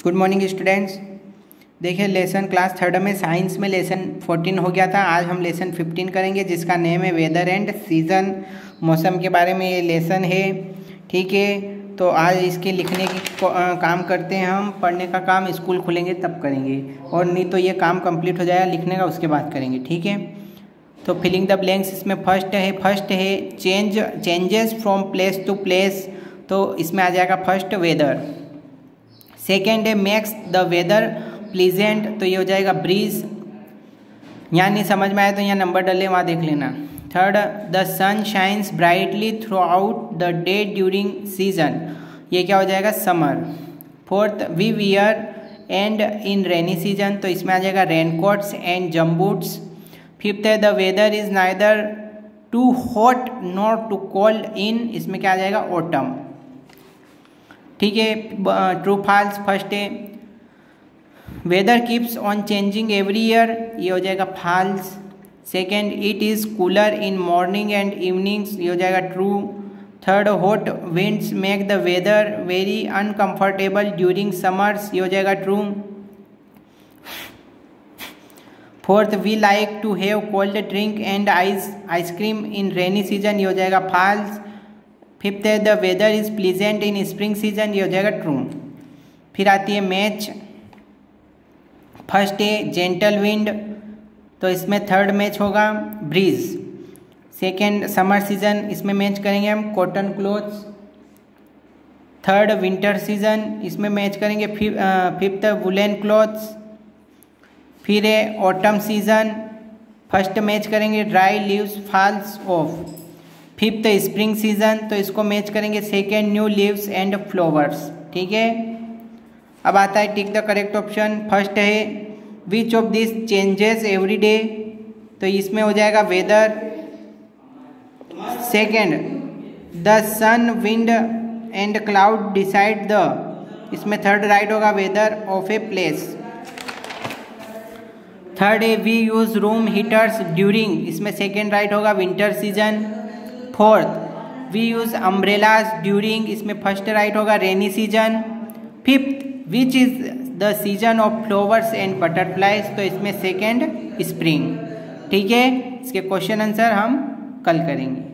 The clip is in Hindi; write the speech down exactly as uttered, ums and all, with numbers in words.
Good morning students. देखिए लेसन क्लास थर्ड में साइंस में लेसन फोर्टीन हो गया था। आज हम लेसन फिफ्टीन करेंगे जिसका नेम है वेदर एंड सीज़न। मौसम के बारे में ये लेसन है, ठीक है। तो आज इसके लिखने की काम करते हैं हम। पढ़ने का काम स्कूल खुलेंगे तब करेंगे, और नहीं तो ये काम कंप्लीट हो जाएगा लिखने का, उसके बाद करेंगे, ठीक है। तो फिलिंग द ब्लैंक्स इसमें फर्स्ट है फर्स्ट है change changes from place to place, तो इसमें आ जाएगा फर्स्ट वेदर। सेकेंड है मेक्स द वेदर प्लीजेंट, तो ये हो जाएगा ब्रीज। यहाँ नहीं समझ में आया तो यहाँ नंबर डले वहाँ देख लेना। Third the sun shines brightly throughout the day during season, ये क्या हो जाएगा summer. Fourth we wear and in rainy season, तो इसमें आ जाएगा रेनकोट्स एंड जम्बूट्स। फिफ्थ है the weather is neither too hot nor too cold in, इसमें क्या आ जाएगा ऑटम, ठीक है। ट्रू फॉल्स फर्स्ट है weather keeps on changing every year, ये हो जाएगा false. Second it is cooler in morning and evenings, ये हो जाएगा true. Third hot winds make the weather very uncomfortable during summers, ये हो जाएगा true. Fourth we like to have cold drink and ice ice cream in rainy season, ये हो जाएगा फॉल्स। फिफ्थ है the weather is pleasant in spring season, ये हो जाएगा ट्रू। फिर आती है मैच। फर्स्ट है जेंटल विंड, तो इसमें थर्ड मैच होगा ब्रीज। सेकेंड समर सीजन, इसमें मैच करेंगे हम cotton clothes. Third winter season, इसमें मैच करेंगे फिफ्थ वुलन क्लॉथ्स। फिर है ऑटम सीजन, फर्स्ट मैच करेंगे dry leaves falls off. Fifth spring season, तो इसको मैच करेंगे second new leaves and flowers, ठीक है। अब आता है tick the correct option. First है which of this changes every day, तो इसमें हो जाएगा weather. Second the sun wind and cloud decide the, इसमें थर्ड राइट होगा weather of a place. Third है we use room heaters during, इसमें सेकेंड राइट होगा winter season. Fourth we use umbrellas during, इसमें फर्स्ट राइट होगा rainy season. Fifth which is the season of flowers and butterflies, तो इसमें सेकेंड स्प्रिंग, ठीक है। इसके क्वेश्चन आंसर हम कल करेंगे।